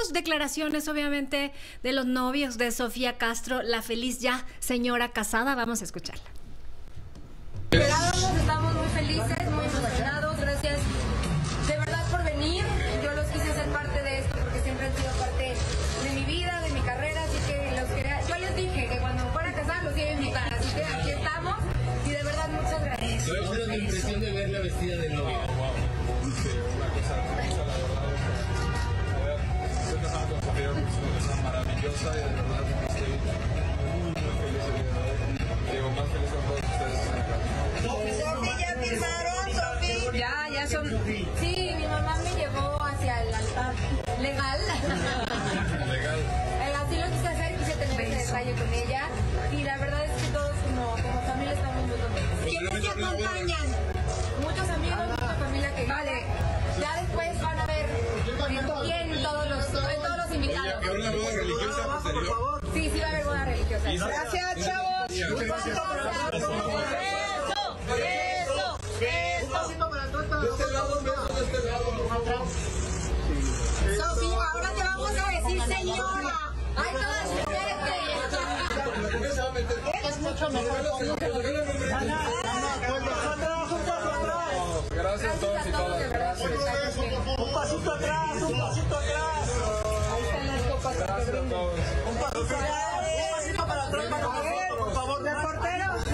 tenemos declaraciones, obviamente, de los novios de Sofía Castro, la feliz ya señora casada. Vamos a escucharla. Estamos muy felices, muy emocionados. Gracias de verdad por venir. Yo los quise hacer parte de esto porque siempre han sido parte de mi vida, de mi carrera. Así que los quería. Yo les dije que cuando fuera a casar los iba a invitar. Así que aquí estamos y de verdad muchas gracias. ¿Cuál fue la impresión de verla vestida de novia? Una cosa hermosa, la verdad. Estoy casado con Sofía, es una persona maravillosa y de verdad estoy muy feliz el día de hoy. Digo, más feliz a todos ustedes en la casa. ¿Ya firmaron, Sofi? Ya son. Sí, mi mamá me llevó hacia el altar. Legal. Legal. Así lo quise hacer, quise tener ese detalle con ella. Y la verdad es que todos como familia estamos muy contentos. ¿Quiénes te acompañan? Muchos amigos, mucha familia que vale. Ya después van a ver quién todos los invitados. ¿Hay una boda religiosa posterior? Sí, va a haber boda religiosa. Gracias, chavos. Gracias. De este lado, de este lado. Sofi, ahora te vamos a decir señora. Ay, todas Es mucho mejor. Gracias a todos y todas. Gracias. Un pasito atrás, un pasito atrás. Ahí están las copas. Gracias a todos. Un pasito para atrás para nosotros, por favor. Reporteros.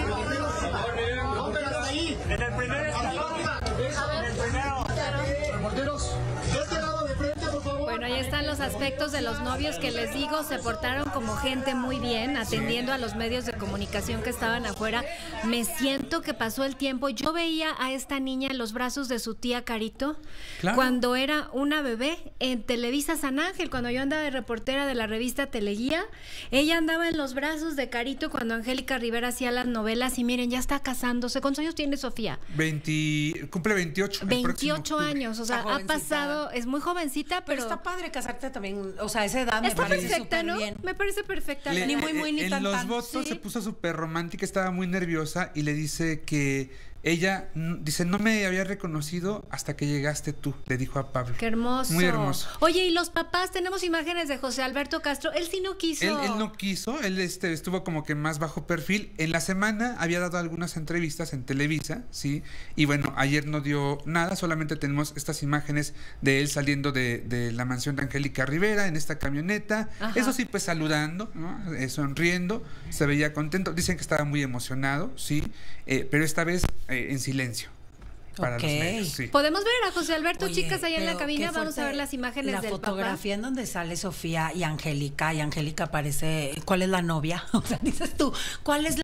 Ahí, en el primer escalón. En el primero. Reporteros, de este lado de frente, por favor. Bueno, ahí están los aspectos de los novios que les digo, se portaron como gente muy bien, atendiendo a los medios de comunicación que estaban afuera. Me siento que pasó el tiempo. Yo veía a esta niña en los brazos de su tía Carito, Claro. cuando era una bebé en Televisa San Ángel, cuando yo andaba de reportera de la revista Teleguía. Ella andaba en los brazos de Carito cuando Angélica Rivera hacía las novelas y miren, ya está casándose. ¿Cuántos años tiene Sofía? Cumple 28. el próximo 28 octubre. años, o sea, Está ha jovencita. pasado, es muy jovencita, Pero pero está padre casarte también, o sea, esa edad me está parece perfecta, súper ¿no? bien. Me parece perfecta. Le- Ni muy, muy, ni en tan, los tan. votos Sí. se puso súper romántica, estaba muy nerviosa y le dice que ella, dice, no me había reconocido hasta que llegaste tú, le dijo a Pablo. Qué hermoso. Muy hermoso. Oye, y los papás, tenemos imágenes de José Alberto Castro. Él sí no quiso. Él no quiso, él estuvo como que más bajo perfil. En la semana había dado algunas entrevistas en Televisa, ¿sí? Y bueno, ayer no dio nada, solamente tenemos estas imágenes de él saliendo de la mansión de Angélica Rivera en esta camioneta. Ajá. Eso sí, pues saludando, ¿no? Sonriendo, se veía contento. Dicen que estaba muy emocionado, ¿sí? Pero esta vez en silencio. Para Ok. los medios, sí. Podemos ver a José Alberto, Oye, chicas, allá en la pero cabina. qué Vamos a fuerte ver las imágenes la del fotografía en donde sale Sofía y Angélica parece, ¿cuál es la novia? O sea, dices tú, ¿cuál es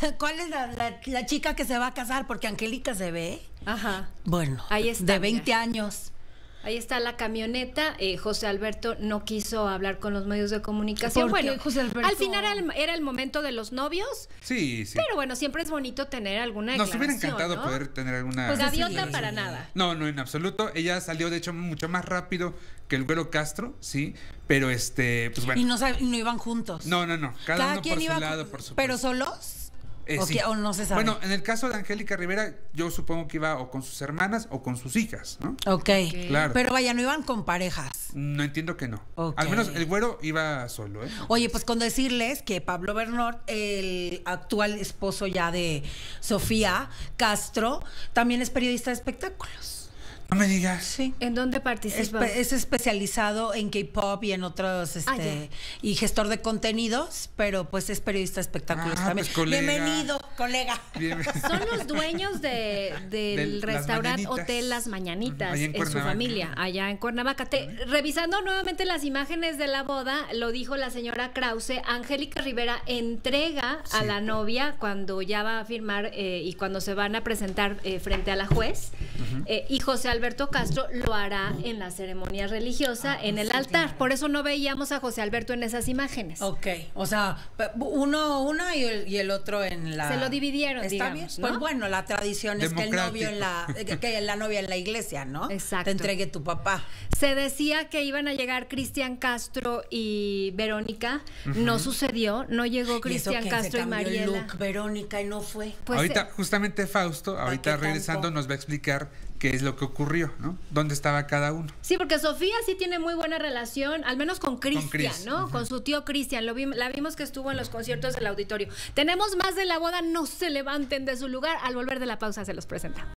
la chica que se va a casar? Porque Angélica se ve, papá. Ajá. bueno, Ahí está, de 20 mira. años. Ahí está la camioneta. José Alberto no quiso hablar con los medios de comunicación. ¿Por qué, Bueno, José Alberto? al final era el momento de los novios, Sí, sí. pero bueno, siempre es bonito tener alguna Nos hubiera declaración, encantado ¿no? poder tener alguna... Pues gaviota Sí. para nada. No, no, en absoluto. Ella salió, de hecho, mucho más rápido que el Güero Castro, sí. Pero pues bueno. Y no iban juntos. No. Cada uno quien por iba su lado, por supuesto. ¿Pero solos? ¿O Sí. qué? ¿O no se sabe? Bueno, en el caso de Angélica Rivera, yo supongo que iba o con sus hermanas o con sus hijas, ¿no? Ok. Claro. Pero vaya, no iban con parejas. No entiendo que no. Ok. Al menos el Güero iba solo, ¿eh? Oye, pues con decirles que Pablo Bernard, el actual esposo ya de Sofía Castro, también es periodista de espectáculos. No me digas. Sí. ¿En dónde participa? Es especializado en K-pop y en otros, ya. y gestor de contenidos, pero pues es periodista de espectáculos Ah, también. pues, colega. Bienvenido, colega. Bien. Son los dueños del Las restaurante Mañanitas. Hotel Las Mañanitas, Allá en en su Cuernavaca. familia, allá en Cuernavaca. Revisando nuevamente las imágenes de la boda, lo dijo la señora Krause, Angélica Rivera entrega a Sí. la novia cuando ya va a firmar y cuando se van a presentar frente a la juez, y José Alberto Castro lo hará en la ceremonia religiosa en el altar. Por eso no veíamos a José Alberto en esas imágenes. Ok, o sea, una y el otro en la... Se lo dividieron, ¿Está digamos, bien? ¿no? Pues bueno, la tradición es que el novio en la... que la novia en la iglesia, ¿no? Exacto. Te entregue tu papá. Se decía que iban a llegar Cristian Castro y Verónica. No sucedió, no llegó Cristian Castro y Mariela. Look, Verónica, y no fue. Pues, ahorita, justamente Fausto, ahorita qué regresando, tanto? nos va a explicar qué es lo que ocurrió, ¿no? ¿Dónde estaba cada uno? Sí, porque Sofía sí tiene muy buena relación, al menos con Cristian, Chris, ¿no? Con su tío Cristian. La vimos que estuvo en los conciertos del auditorio. Tenemos más de la boda, no se levanten de su lugar. Al volver de la pausa se los presenta.